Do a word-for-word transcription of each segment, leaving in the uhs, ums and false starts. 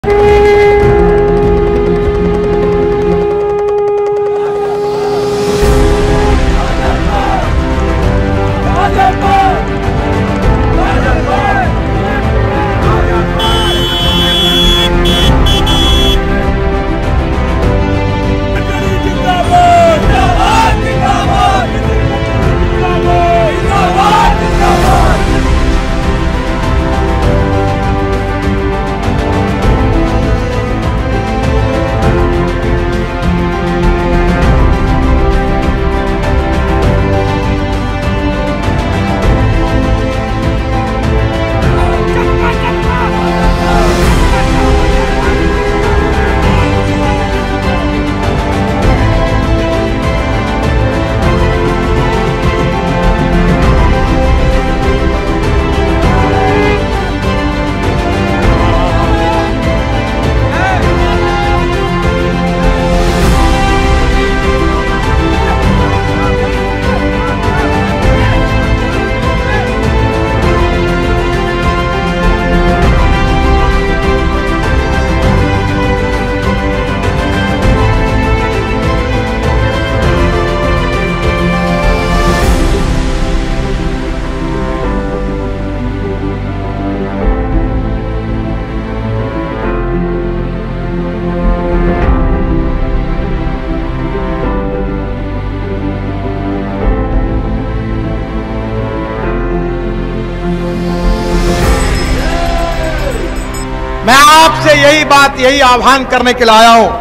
मैं आपसे यही बात, यही आह्वान करने के लिए आया हूं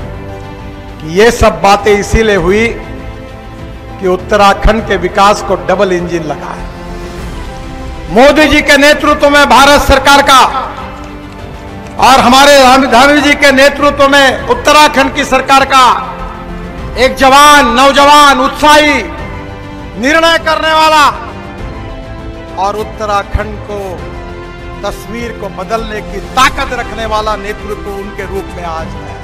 कि ये सब बातें इसीलिए हुई कि उत्तराखंड के विकास को डबल इंजन लगा है। मोदी जी के नेतृत्व में भारत सरकार का और हमारे प्रधानमंत्री जी के नेतृत्व में उत्तराखंड की सरकार का एक जवान, नौजवान, उत्साही, निर्णय करने वाला और उत्तराखंड को तस्वीर को बदलने की ताकत रखने वाला नेतृत्व उनके रूप में आज है।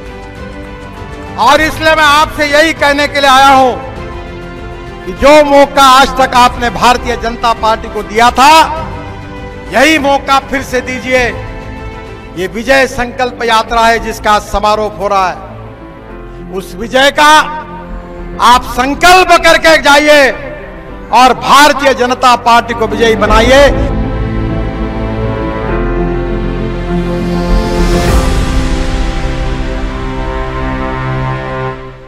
और इसलिए मैं आपसे यही कहने के लिए आया हूं कि जो मौका आज तक आपने भारतीय जनता पार्टी को दिया था, यही मौका फिर से दीजिए। ये विजय संकल्प यात्रा है जिसका समारोह हो रहा है। उस विजय का आप संकल्प करके जाइए और भारतीय जनता पार्टी को विजयी बनाइए।